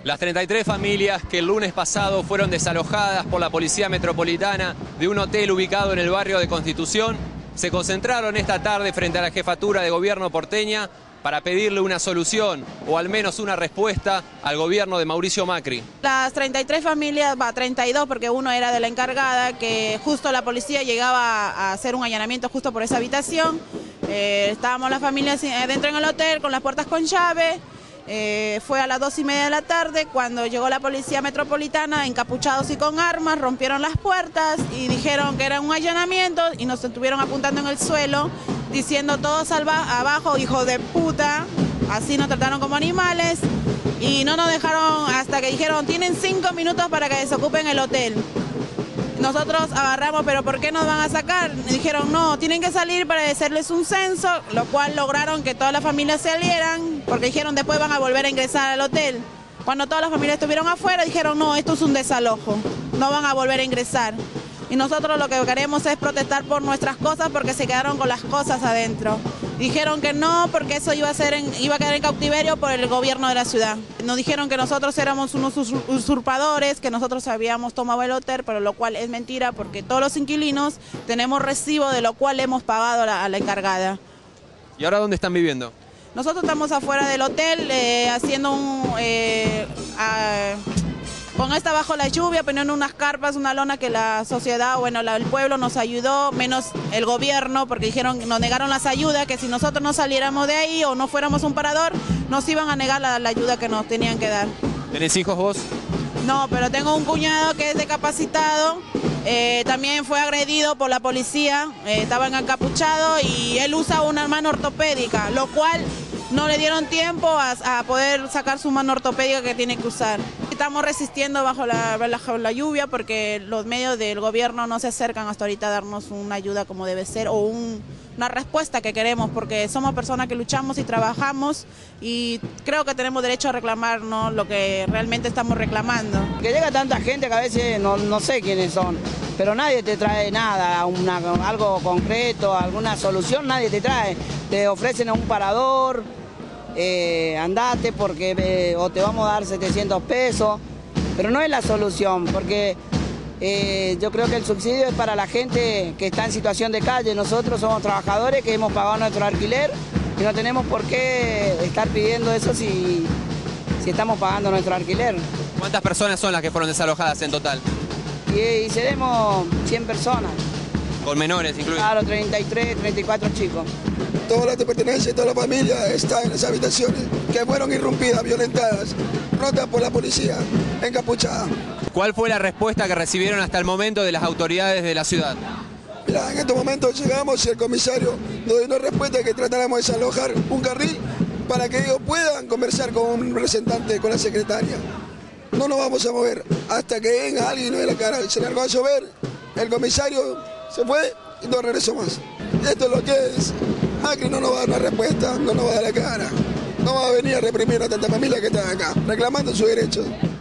Las 33 familias que el lunes pasado fueron desalojadas por la Policía Metropolitana de un hotel ubicado en el barrio de Constitución se concentraron esta tarde frente a la Jefatura de Gobierno porteña para pedirle una solución o al menos una respuesta al gobierno de Mauricio Macri. Las 33 familias, 32 porque uno era de la encargada, que justo la policía llegaba a hacer un allanamiento justo por esa habitación. Estábamos las familias dentro en el hotel con las puertas con llave. Fue a las 2:30 de la tarde cuando llegó la Policía Metropolitana, encapuchados y con armas, rompieron las puertas y dijeron que era un allanamiento y nos estuvieron apuntando en el suelo, diciendo todos abajo, hijos de puta, así nos trataron como animales y no nos dejaron hasta que dijeron tienen 5 minutos para que desocupen el hotel. Nosotros agarramos, pero ¿por qué nos van a sacar? Dijeron, no, tienen que salir para hacerles un censo, lo cual lograron que todas las familias salieran, porque dijeron después van a volver a ingresar al hotel. Cuando todas las familias estuvieron afuera, dijeron, no, esto es un desalojo, no van a volver a ingresar. Y nosotros lo que queremos es protestar por nuestras cosas porque se quedaron con las cosas adentro. Dijeron que no, porque eso iba a quedar en cautiverio por el gobierno de la ciudad. Nos dijeron que nosotros éramos unos usurpadores, que nosotros habíamos tomado el hotel, pero lo cual es mentira porque todos los inquilinos tenemos recibo de lo cual hemos pagado a la encargada. ¿Y ahora dónde están viviendo? Nosotros estamos afuera del hotel haciendo con esta bajo la lluvia, poniendo unas carpas, una lona que la sociedad, bueno, el pueblo nos ayudó, menos el gobierno, porque dijeron, nos negaron las ayudas, que si nosotros no saliéramos de ahí o no fuéramos un parador, nos iban a negar la ayuda que nos tenían que dar. ¿Tenés hijos vos? No, pero tengo un cuñado que es discapacitado, también fue agredido por la policía, estaba encapuchado y él usa una mano ortopédica, lo cual no le dieron tiempo a poder sacar su mano ortopédica que tiene que usar. Estamos resistiendo bajo la lluvia porque los medios del gobierno no se acercan hasta ahorita a darnos una ayuda como debe ser o una respuesta que queremos, porque somos personas que luchamos y trabajamos y creo que tenemos derecho a reclamar, ¿no?, lo que realmente estamos reclamando. Que llega tanta gente que a veces no sé quiénes son, pero nadie te trae nada, algo concreto, alguna solución, nadie te trae. Te ofrecen un parador, andate porque o te vamos a dar 700 pesos, pero no es la solución, porque yo creo que el subsidio es para la gente que está en situación de calle. Nosotros somos trabajadores que hemos pagado nuestro alquiler y no tenemos por qué estar pidiendo eso si estamos pagando nuestro alquiler. ¿Cuántas personas son las que fueron desalojadas en total? Y seremos 100 personas. ¿Con menores incluidos? Claro, 33, 34 chicos. Todas las de pertenencia, toda la familia está en las habitaciones que fueron irrumpidas, violentadas, rotas por la policía, encapuchada. ¿Cuál fue la respuesta que recibieron hasta el momento de las autoridades de la ciudad? Mira, en estos momentos llegamos y el comisario nos dio una respuesta que tratáramos de desalojar un carril para que ellos puedan conversar con un representante, con la secretaria. No nos vamos a mover hasta que venga alguien y nos dé la cara. Se largó a llover, el comisario se fue y no regresó más. Esto es lo que es. Macri no nos va a dar una respuesta, no nos va a dar la cara. No va a venir a reprimir a tanta familia que están acá, reclamando sus derechos.